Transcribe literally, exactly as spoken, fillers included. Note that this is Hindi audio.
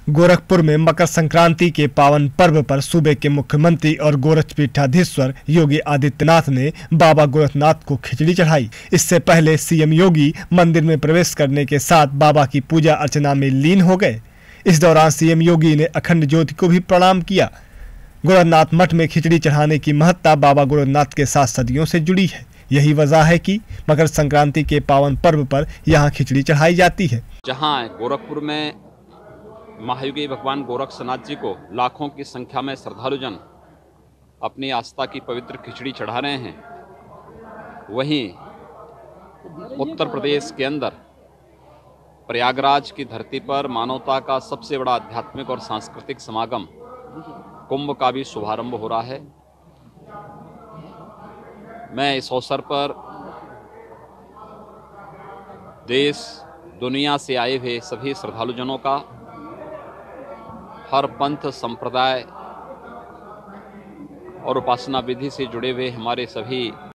गोरखपुर में मकर संक्रांति के पावन पर्व पर सूबे के मुख्यमंत्री और गोरक्षपीठाधीश्वर योगी आदित्यनाथ ने बाबा गोरखनाथ को खिचड़ी चढ़ाई। इससे पहले सीएम योगी मंदिर में प्रवेश करने के साथ बाबा की पूजा अर्चना में लीन हो गए। इस दौरान सीएम योगी ने अखंड ज्योति को भी प्रणाम किया। गोरखनाथ मठ में खिचड़ी चढ़ाने की महत्ता बाबा गोरखनाथ के साथ सदियों से जुड़ी है। यही वजह है कि मकर संक्रांति के पावन पर्व पर यहाँ खिचड़ी चढ़ाई जाती है। जहाँ गोरखपुर में महायोगी भगवान गोरक्षनाथ जी को लाखों की संख्या में श्रद्धालुजन अपनी आस्था की पवित्र खिचड़ी चढ़ा रहे हैं, वहीं उत्तर प्रदेश के अंदर प्रयागराज की धरती पर मानवता का सबसे बड़ा आध्यात्मिक और सांस्कृतिक समागम कुंभ का भी शुभारंभ हो रहा है। मैं इस अवसर पर देश दुनिया से आए हुए सभी श्रद्धालुजनों का, हर पंथ संप्रदाय और उपासना विधि से जुड़े हुए हमारे सभी